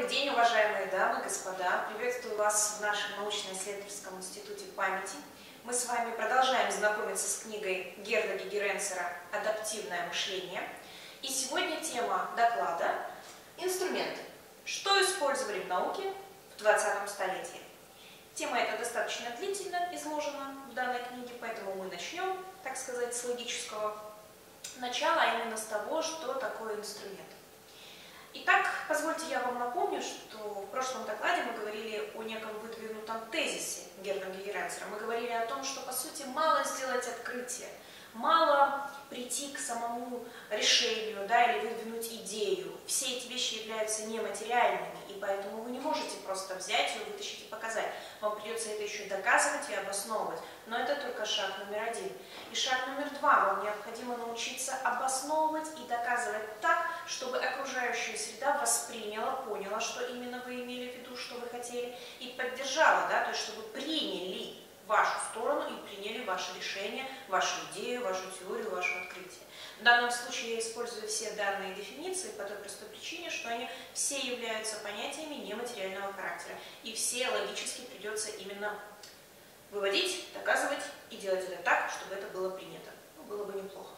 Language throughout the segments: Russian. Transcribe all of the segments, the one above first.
Добрый день, уважаемые дамы и господа! Приветствую вас в нашем научно-исследовательском институте памяти. Мы с вами продолжаем знакомиться с книгой Герда Гигеренцера «Адаптивное мышление». И сегодня тема доклада «Инструменты. Что использовали в науке в 20 столетии?». Тема эта достаточно длительно изложена в данной книге, поэтому мы начнем, так сказать, с логического начала, а именно с того, что такое инструмент. Итак, позвольте я вам напомню, что в прошлом докладе мы говорили о неком выдвинутом тезисе Герда Гигеренцера. Мы говорили о том, что, по сути, мало сделать открытие, мало прийти к самому решению, или выдвинуть идею. Все эти вещи являются нематериальными, и поэтому вы не можете просто взять ее, вытащить и показать. Вам придется это еще доказывать и обосновывать. Но это только шаг номер 1. И шаг номер 2. Вам необходимо научиться обосновывать и доказывать так, чтобы окружающая среда восприняла, поняла, что именно вы имели в виду, что вы хотели, и поддержала, то есть чтобы приняли вашу сторону и приняли ваше решение, вашу идею, вашу теорию, ваше открытие. В данном случае я использую все данные дефиниции по той простой причине, что они все являются понятиями нематериального характера. И все логически придется именно выводить, доказывать и делать это так, чтобы это было принято. Было бы неплохо.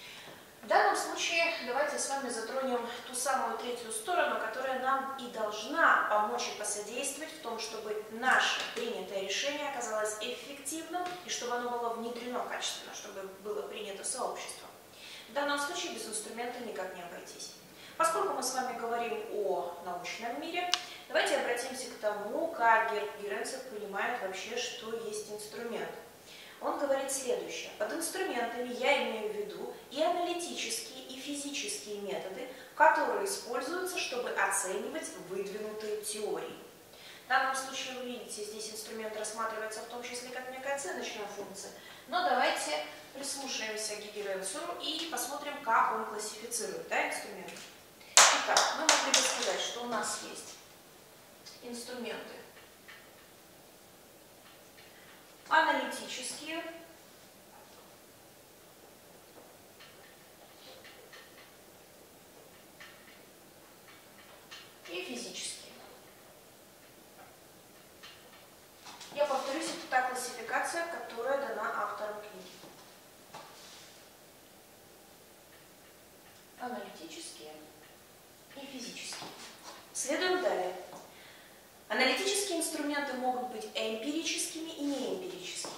В данном случае давайте с вами затронем ту самую третью сторону, которая нам и должна помочь и посодействовать в том, чтобы наше принятое решение оказалось эффективным и чтобы оно было внедрено качественно, чтобы было принято сообществом. В данном случае без инструмента никак не обойтись. Поскольку мы с вами говорим о научном мире, давайте обратимся к тому, как Герд Гигеренцер понимает вообще, что есть инструмент. Он говорит следующее. Под инструментами я имею в виду и аналитические, и физические методы, которые используются, чтобы оценивать выдвинутые теории. В данном случае, вы видите, здесь инструмент рассматривается в том числе как некая оценочная функция. Но давайте прислушаемся к Гигеренцеру и посмотрим, как он классифицирует инструменты. Итак, мы могли бы сказать, что у нас есть инструменты аналитические, и физические. Я повторюсь, это та классификация, которая дана автором книги. Аналитические и физические. Следуем далее. Аналитические инструменты могут быть эмпирическими и неэмпирическими.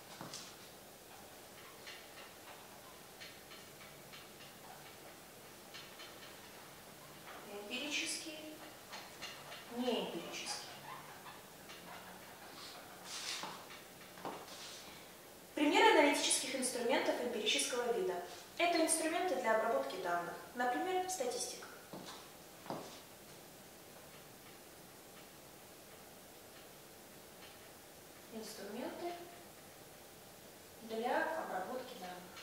Эмпирические, неэмпирические. Примеры аналитических инструментов эмпирического вида. Это инструменты для обработки данных, например, статистика. Инструменты для обработки данных.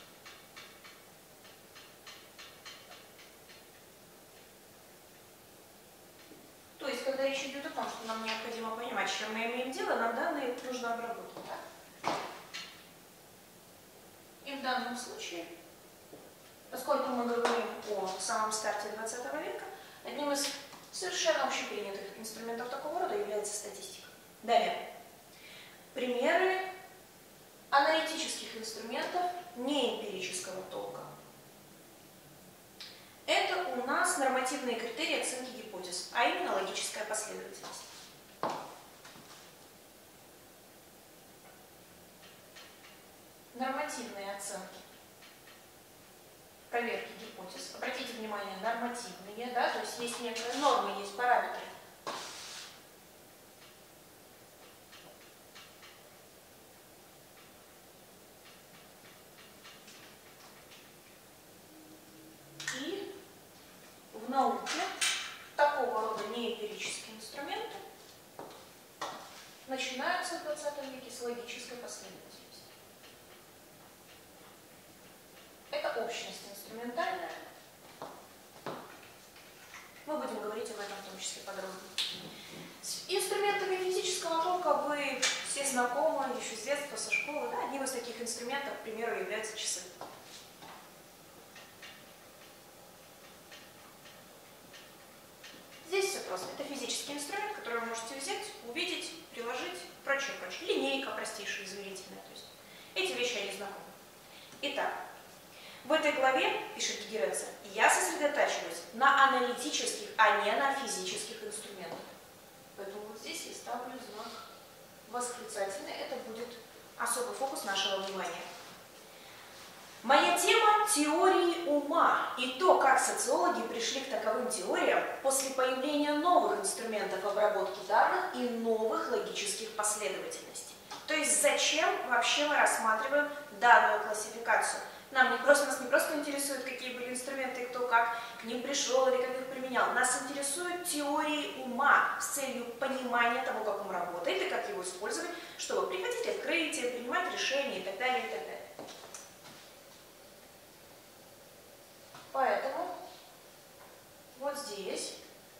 То есть, когда речь идет о том, что нам необходимо понимать, с чем мы имеем дело, нам данные нужно обработать. И в данном случае, поскольку мы говорим о самом старте 20 века, одним из совершенно общепринятых инструментов такого рода является статистика. Далее. Примеры аналитических инструментов неэмпирического толка. Это у нас нормативные критерии оценки гипотез, а именно логическая последовательность. Нормативные оценки проверки гипотез. Обратите внимание, нормативные, то есть есть некоторые нормы, есть параметры. В науке такого рода неэмпирические инструменты начинаются в 20 веке с логической последовательности. Это общность инструментальная. Мы будем говорить об этом в том числе подробно. С инструментами физического толка вы все знакомы еще с детства, со школы. Одним из таких инструментов, к примеру, являются часы. Здесь все просто. Это физические методический инструмент, который вы можете взять, увидеть, приложить, прочее, прочее. Линейка простейшая, измерительная. То есть эти вещи они знакомы. Итак, в этой главе, пишет Гигеренцер, я сосредотачиваюсь на аналитических, а не на физических инструментах. Поэтому вот здесь я ставлю знак восклицательный. Это будет особый фокус нашего внимания. Моя тема – теории ума и то, как социологи пришли к таковым теориям после появления новых инструментов обработки данных и новых логических последовательностей. То есть зачем вообще мы рассматриваем данную классификацию? Нас не просто интересует, какие были инструменты и кто как к ним пришел или как их применял. Нас интересуют теории ума с целью понимания того, как он работает и как его использовать, чтобы приходить к открытиям, принимать решения и так далее, и так далее. Поэтому вот здесь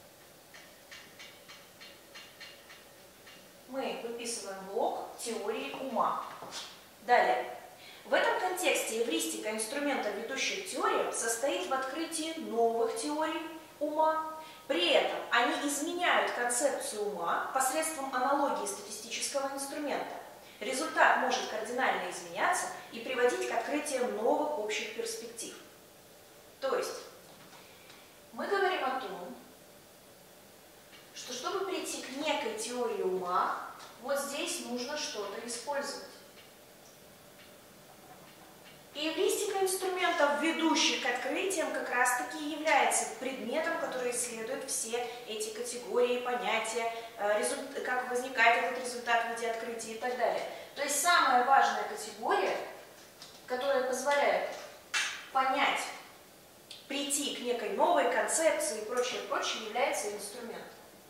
мы выписываем блок теории ума. Далее. В этом контексте эвристика инструментов, ведущих к теориям, состоит в открытии новых теорий ума. При этом они изменяют концепцию ума посредством аналогии статистического инструмента. Результат может кардинально изменяться и приводить к открытиям новых общих перспектив. То есть мы говорим о том, что чтобы прийти к некой теории ума, вот здесь нужно что-то использовать. И эвристика инструментов, ведущих к открытиям, как раз-таки является предметом, который исследует все эти категории, понятия, как возникает этот результат в виде открытия и так далее. То есть самая важная категория, которая позволяет понять, прийти к некой новой концепции и прочее, прочее, является инструмент.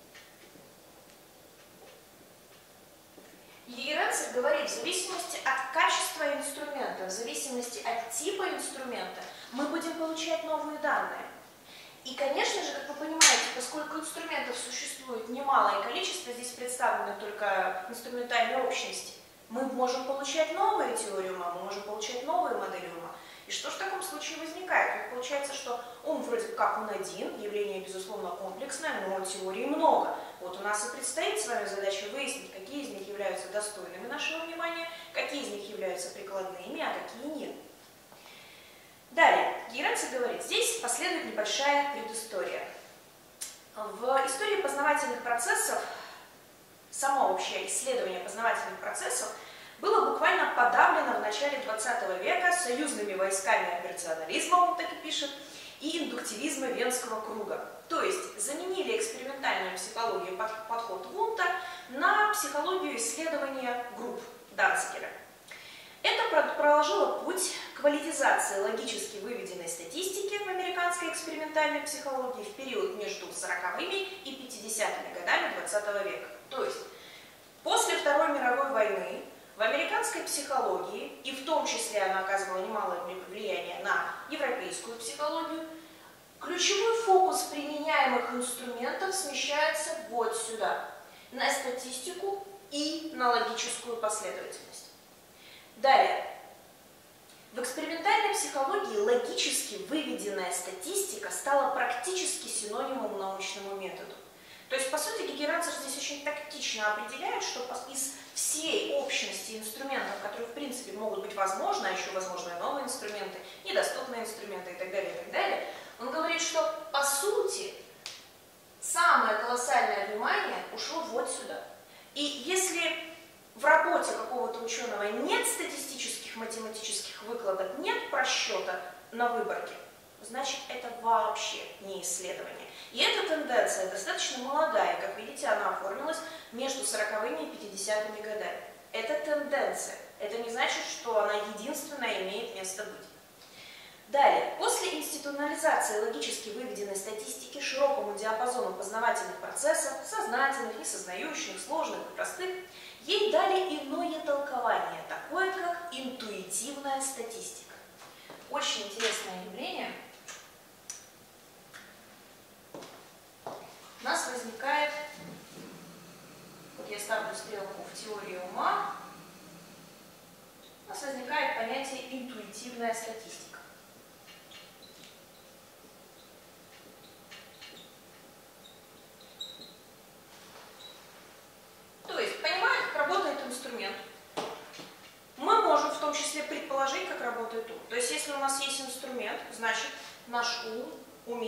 Гигеренцер говорит, в зависимости от качества инструмента, в зависимости от типа инструмента, мы будем получать новые данные. И, конечно же, как вы понимаете, поскольку инструментов существует немалое количество, здесь представлены только инструментальные общности, мы можем получать новые теории ума, мы можем получать новые модели ума. И что же в таком случае возникает? Вот получается, что ум вроде как он один, явление, безусловно, комплексное, но теорий много. Вот у нас и предстоит с вами задача выяснить, какие из них являются достойными нашего внимания, какие из них являются прикладными, а какие нет. Далее, Гигеренцер говорит, здесь последует небольшая предыстория. В истории познавательных процессов, само общее исследование познавательных процессов было буквально подавлено в начале 20 века союзными войсками операционализма, он так и пишет, и индуктивизма Венского круга. То есть заменили экспериментальную психологию подход Вунта на психологию исследования групп Данцигера. Это проложило путь к валидизации логически выведенной статистики в американской экспериментальной психологии в период между 40-ми и 50-ми годами 20 века. То есть после Второй мировой войны в американской психологии, и в том числе она оказывала немалое влияние на европейскую психологию, ключевой фокус применяемых инструментов смещается вот сюда, на статистику и на логическую последовательность. Далее. В экспериментальной психологии логически выведенная статистика стала практически синонимом научному методу. То есть, по сути, Гигеренцер здесь очень тактично определяет, что из всей общности инструментов, которые, в принципе, могут быть возможны, а еще возможны новые инструменты, недоступные инструменты и так далее, он говорит, что, по сути, самое колоссальное внимание ушло вот сюда. И если в работе какого-то ученого нет статистических, математических выкладок, нет просчета на выборке, значит, это вообще не исследование. И эта тенденция достаточно молодая, как видите, она оформилась между 40-ми и 50-ми годами. Это тенденция. Это не значит, что она единственная имеет место быть. Далее, после институционализации логически выведенной статистики широкому диапазону познавательных процессов, сознательных, несознающих, сложных и простых, ей дали иное толкование, такое как интуитивная статистика. Очень интересное явление. У нас возникает, вот я ставлю стрелку в теории ума, у нас возникает понятие интуитивная статистика.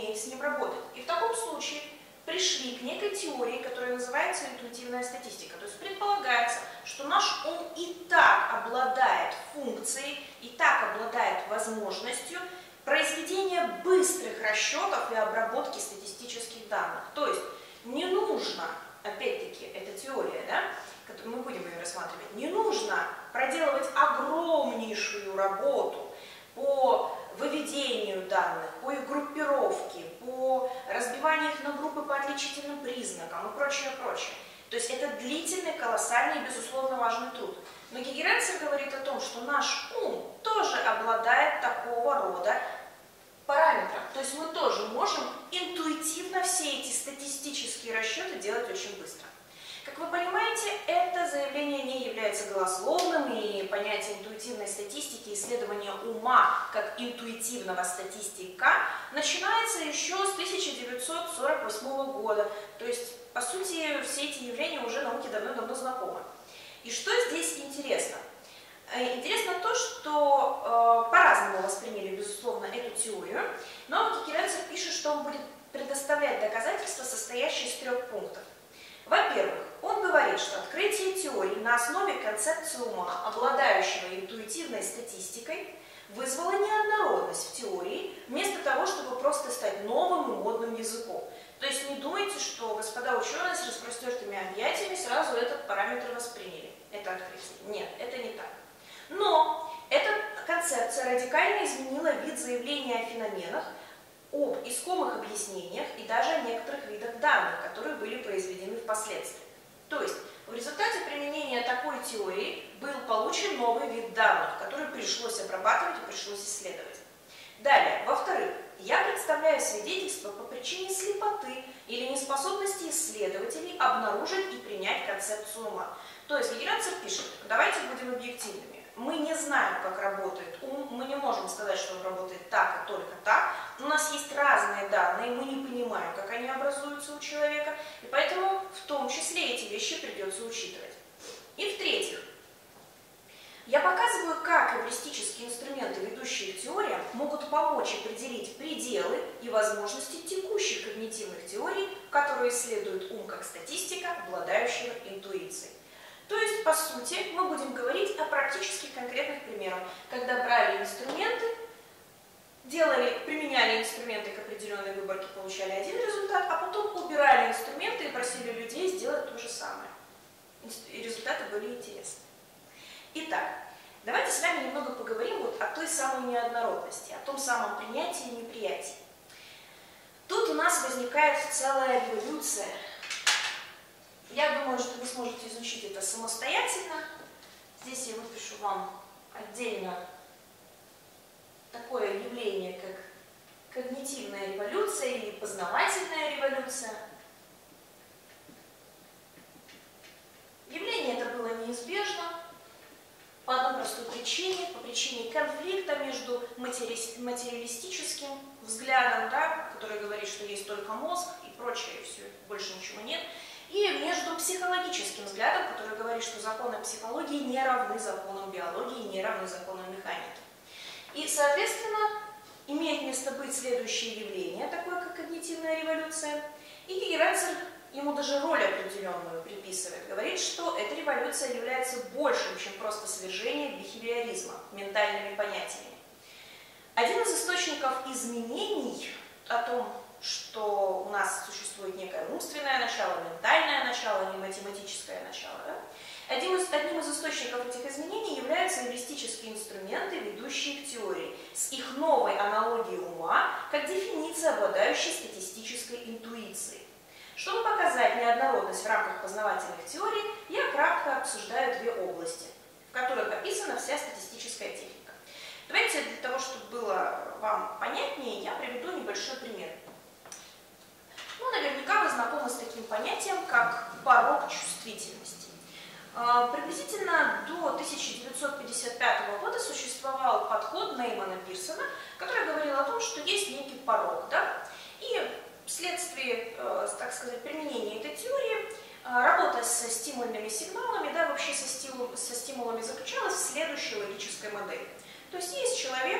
умеет с ним работать. И в таком случае пришли к некой теории, которая называется интуитивная статистика. То есть предполагается, что наш ум и так обладает функцией, и так обладает возможностью произведения быстрых расчетов и обработки статистических данных. То есть не нужно, опять-таки, это теория, да, мы будем ее рассматривать, не нужно проделывать огромнейшую работу по выведению данных, по их группировке, по разбиванию их на группы по отличительным признакам и прочее, прочее. То есть это длительный, колоссальный и, безусловно, важный труд. Но Гегеренцер говорит о том, что наш ум тоже обладает такого рода параметром. То есть мы тоже можем интуитивно все эти статистические расчеты делать очень быстро. Как вы понимаете, это заявление не является голословным, и понятие интуитивной статистики, исследования ума как интуитивного статистика начинается еще с 1948 года. То есть, по сути, все эти явления уже науке давно-давно знакомы. И что здесь интересно? Интересно то, что по-разному восприняли, безусловно, эту теорию, но Гегеренцер пишет, что он будет предоставлять доказательства, состоящие из 3 пунктов. Во-первых, он говорит, что открытие теорий на основе концепции ума, обладающего интуитивной статистикой, вызвало неоднородность в теории, вместо того, чтобы просто стать новым и модным языком. То есть не думайте, что господа ученые с распростертыми объятиями сразу этот параметр восприняли, это открытие. Нет, это не так. Но эта концепция радикально изменила вид заявления о феноменах, об искомых объяснениях и даже о некоторых видах данных, которые были произведены впоследствии. То есть в результате применения такой теории был получен новый вид данных, который пришлось обрабатывать и пришлось исследовать. Далее, во-вторых, я представляю свидетельство по причине слепоты или неспособности исследователей обнаружить и принять концепцию ума. То есть Гегеренцер пишет, давайте будем объективными. Мы не знаем, как работает ум, мы не можем сказать, что он работает так и только так. У нас есть разные данные, мы не понимаем, как они образуются у человека, и поэтому в том числе эти вещи придется учитывать. И в-третьих, я показываю, как эвристические инструменты, ведущие к теориям, могут помочь определить пределы и возможности текущих когнитивных теорий, которые исследуют ум как статистика, обладающего интуицией. То есть, по сути, мы будем говорить о практически конкретных примерах, когда брали инструменты, применяли инструменты к определенной выборке, получали один результат, а потом убирали инструменты и просили людей сделать то же самое. И результаты были интересны. Итак, давайте с вами немного поговорим вот о той самой неоднородности, о том самом принятии и неприятии. Тут у нас возникает целая революция. Я думаю, что вы сможете изучить это самостоятельно. Здесь я выпишу вам отдельно такое явление, как когнитивная революция или познавательная революция. Явление это было неизбежно по одной простой причине, по причине конфликта между материалистическим взглядом, да, который говорит, что есть только мозг и прочее, и все, больше ничего нет, и между психологическим взглядом, который говорит, что законы психологии не равны законам биологии, не равны законам механики. И, соответственно, имеет место быть следующее явление, такое как когнитивная революция, и Гегеренцер ему даже роль определенную приписывает, говорит, что эта революция является большим, чем просто свержение бихевиоризма ментальными понятиями. Один из источников изменений о том, что у нас существует некое умственное начало, ментальное начало, не математическое начало. Да? Одним из источников этих изменений являются эвристические инструменты, ведущие к теории, с их новой аналогией ума, как дефиниция, обладающей статистической интуицией. Чтобы показать неоднородность в рамках познавательных теорий, я кратко обсуждаю 2 области, в которых описана вся статистическая техника. Давайте для того, чтобы было вам понятнее, я приведу небольшой пример. Ну, наверняка вы знакомы с таким понятием, как порог чувствительности. Приблизительно до 1955 года существовал подход Неймана Пирсона, который говорил о том, что есть некий порог, да? И вследствие, так сказать, применения этой теории, работа со стимульными сигналами, да, вообще со стимулами заключалась в следующей логической модели. То есть человек,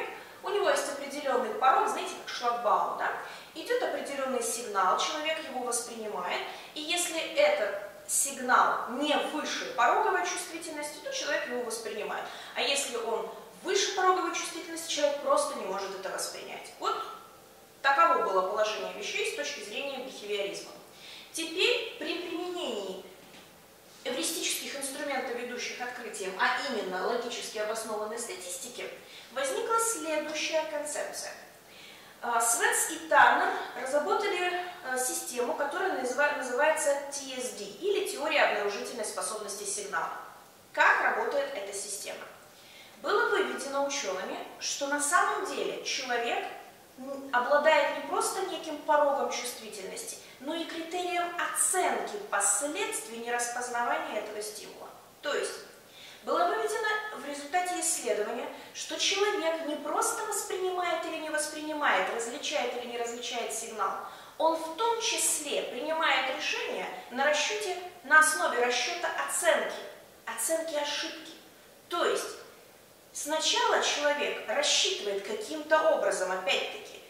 У него есть определенный порог, знаете, как шлагбаум, да? Идет определенный сигнал, человек его воспринимает, и если этот сигнал не выше пороговой чувствительности, то человек его воспринимает. А если он выше пороговой чувствительности, человек просто не может это воспринять. Вот таково было положение вещей с точки зрения бихевиоризма. Теперь при применении эвристических инструментов, ведущих открытием, а именно логически обоснованной статистики, возникла следующая концепция. Свенс и Таннер разработали систему, которая называется TSD, или теория обнаружительной способности сигнала. Как работает эта система? Было выведено учеными, что на самом деле человек обладает не просто неким порогом чувствительности, но и критерием оценки последствий нераспознавания этого стимула. То есть было выведено в результате исследования, что человек не просто воспринимает или не воспринимает, различает или не различает сигнал, он в том числе принимает решение на основе расчета оценки ошибки. То есть сначала человек рассчитывает каким-то образом, опять-таки,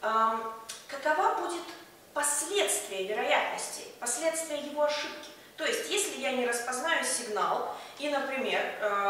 какова будет последствия вероятности, последствия его ошибки. То есть, если я не распознаю сигнал, и, например,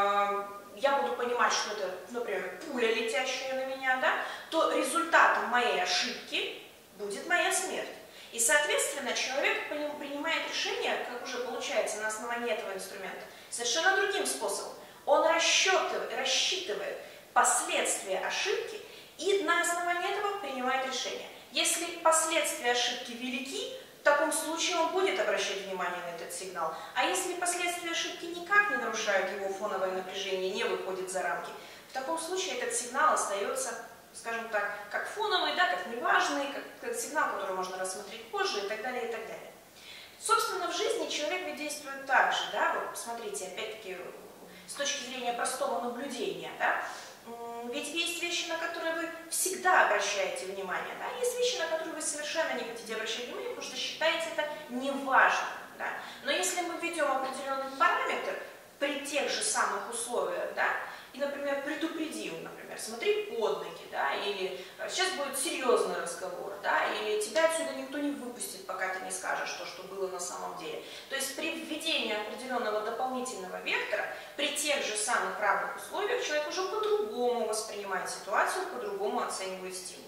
я буду понимать, что это, например, пуля, летящая на меня, да, то результатом моей ошибки будет моя смерть. И, соответственно, человек принимает решение, как уже получается на основании этого инструмента, совершенно другим способом. Он рассчитывает последствия ошибки и на основании этого принимает решение. Если последствия ошибки велики, в таком случае он будет обращать внимание на этот сигнал. А если последствия ошибки никак не нарушают его фоновое напряжение, не выходит за рамки, в таком случае этот сигнал остается, скажем так, как фоновый, да, как неважный, как сигнал, который можно рассмотреть позже и так далее, и так далее. Собственно, в жизни человек ведь действует так же, да, вот смотрите, опять-таки, с точки зрения простого наблюдения, да, ведь есть вещи, на которые вы всегда обращаете внимание, да? Есть вещи, на которые вы совершенно не хотите обращать внимание, потому что считаете это неважным. Да? Но если мы введем определенный параметр при тех же самых условиях, да, и, например, предупредим, например, смотри под ноги, да, или сейчас будет серьезный разговор, да, или тебя отсюда никто не выпустит, пока ты не скажешь то, что было на самом деле. То есть при введении определенного дополнительного вектора, при тех же самых равных условиях, человек уже по-другому воспринимает ситуацию, по-другому оценивает стимул.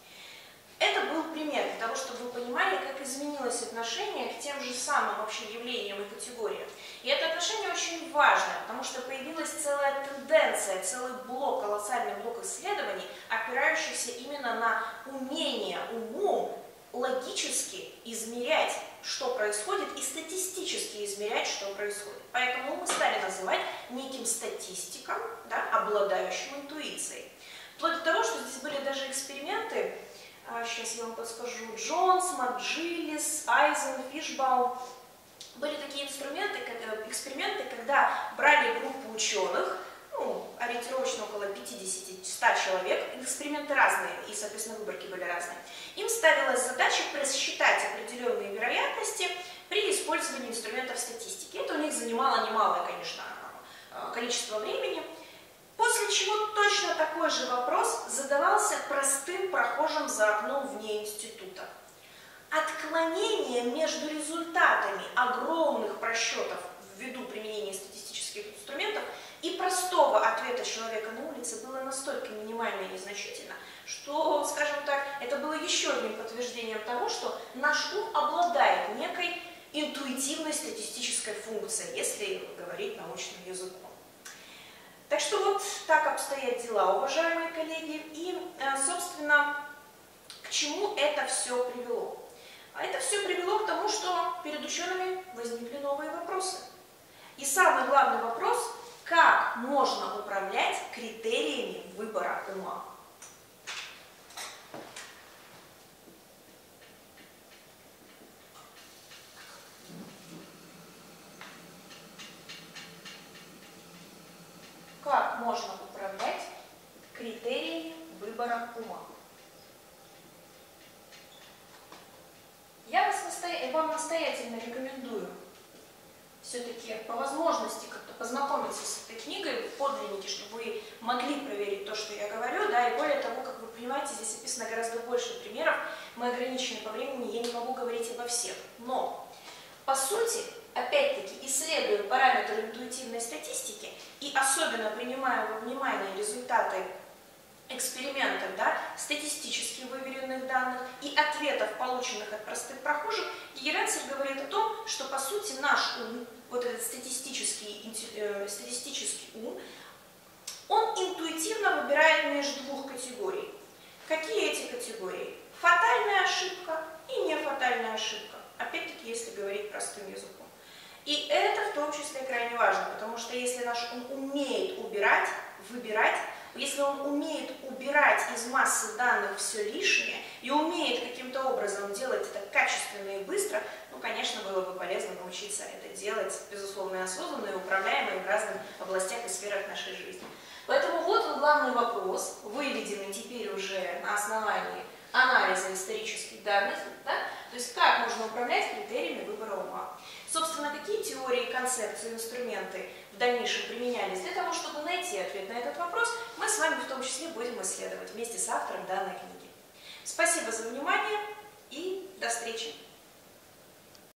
Это был пример для того, чтобы вы понимали, как изменилось отношение к тем же самым вообще явлениям и категориям. И это отношение очень важное, потому что появилась целая тенденция, целый блок, колоссальный блок исследований, опирающийся именно на умение умом логически измерять, что происходит, и статистически измерять, что происходит. Поэтому мы стали называть неким статистиком, да, обладающим интуицией. Вплоть до того, что здесь были даже эксперименты, сейчас я вам подскажу, Джонс, МакДжилlis, Айзен, Фишбаум. Были такие эксперименты, когда брали группу ученых, ориентировочно около 50-100 человек, эксперименты разные, и, соответственно, выборки были разные. Им ставилась задача просчитать определенные вероятности при использовании инструментов статистики. Это у них занимало немалое, конечно, количество времени. После чего точно такой же вопрос задавался простым прохожим за окном вне института. Отклонение между результатами огромных просчетов ввиду применения статистических инструментов и простого ответа человека на улице было настолько минимально и незначительно, что, скажем так, это было еще одним подтверждением того, что наш ум обладает некой интуитивной статистической функцией, если говорить научным языком. Так что вот так обстоят дела, уважаемые коллеги, и, собственно, к чему это все привело? А это все привело к тому, что перед учеными возникли новые вопросы. И самый главный вопрос, как можно управлять критериями выбора ума? Как можно управлять критериями выбора ума? Я вам настоятельно рекомендую все-таки по возможности как-то познакомиться с этой книгой в подлиннике, чтобы вы могли проверить то, что я говорю, да, и более того, как вы понимаете, здесь описано гораздо больше примеров, мы ограничены по времени, я не могу говорить обо всех, но, по сути, опять-таки, исследуя параметры интуитивной статистики и особенно принимая во внимание результаты экспериментов, да, статистически выверенных данных и ответов, полученных от простых прохожих, Гигеренцер говорит о том, что по сути наш ум, вот этот статистический ум, он интуитивно выбирает между двух категорий. Какие эти категории? Фатальная ошибка и нефатальная ошибка. Опять-таки, если говорить простым языком. И это в том числе крайне важно, потому что если наш ум умеет выбирать, если он умеет убирать из массы данных все лишнее и умеет каким-то образом делать это качественно и быстро, ну, конечно, было бы полезно научиться это делать, безусловно, осознанно и управляемо в разных областях и сферах нашей жизни. Поэтому вот он главный вопрос, выведенный теперь уже на основании анализа исторических данных, да? То есть как можно управлять критериями выбора ума. Собственно, какие теории, концепции, инструменты в дальнейшем применялись для того, чтобы найти ответ на этот вопрос, мы с вами в том числе будем исследовать вместе с автором данной книги. Спасибо за внимание и до встречи!